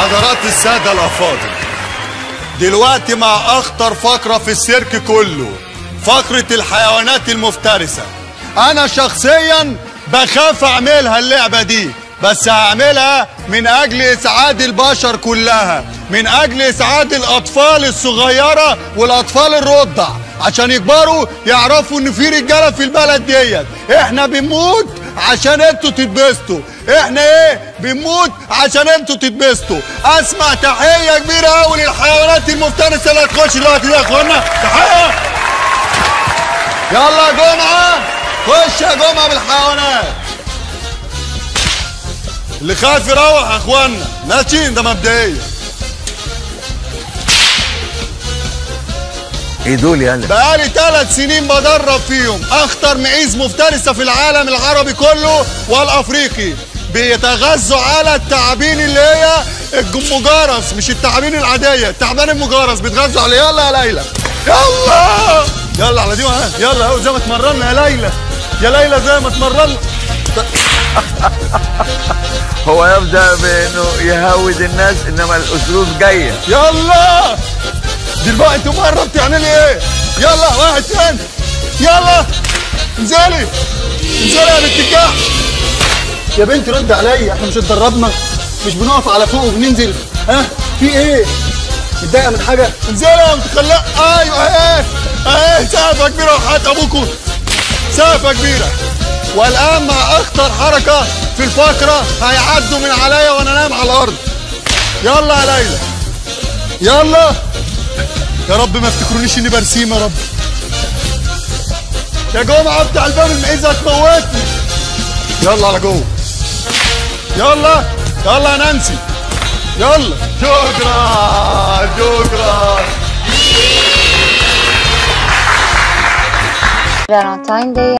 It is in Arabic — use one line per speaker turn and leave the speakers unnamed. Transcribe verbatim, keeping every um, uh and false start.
حضرات السادة الأفاضل، دلوقتي مع أخطر فقرة في السيرك كله، فقرة الحيوانات المفترسة. أنا شخصيا بخاف أعملها اللعبة دي، بس هعملها من أجل إسعاد البشر كلها، من أجل إسعاد الأطفال الصغيرة والأطفال الرضع، عشان يكبروا يعرفوا إن في رجالة في البلد ديت. إحنا بنموت عشان انتوا تتبسطوا، احنا ايه بنموت عشان انتوا تتبسطوا. اسمع تحيه كبيره قوي للحيوانات المفترسه اللي هتخش دلوقتي دي يا اخوانا. تحيه. يلا يا جمعه، خش يا جمعه بالحيوانات. اللي خايف يروح يا اخوانا، ماشي؟ ده مبدئيا.
ايه دول يالا؟
بقالي ثلاث سنين بدرب فيهم اخطر معيز مفترسه في العالم العربي كله والافريقي. بيتغذوا على التعابين اللي هي المجرس، مش التعابين العاديه، التعبان المجرس بيتغذوا عليه. يلا يا ليلى، يلا يلا على دي. ها يلا اهو زي ما اتمرنا يا ليلى، يا ليلى زي ما اتمرنا.
هو يبدا بانه يهود الناس، انما الاسلوب جايه.
يلا دلوقتي انتوا مره بتعملي ايه؟ يلا واحد تاني، يلا انزلي انزلي يا بنت الكعب. يا بنتي رد عليا، احنا مش اتدربنا؟ مش بنقف على فوق وبننزل؟ ها في ايه؟ متضايقه من حاجه؟ انزلي يا متخلقه. ايوه اهي اهي سقفه كبيره وحياه ابوكم، سقفه كبيره. والان مع اخطر حركه في الفقره، هيعدوا من عليا وانا نايم على الارض. يلا يا ليلى، يلا يا رب ما افتكرونيش اني برسيم يا رب. يا جماعه بتاع الباب المعيزه هتموتني. يلا على جوه، يلا يلا يا نانسي، يلا. شكرا شكرا.
Valentine's Day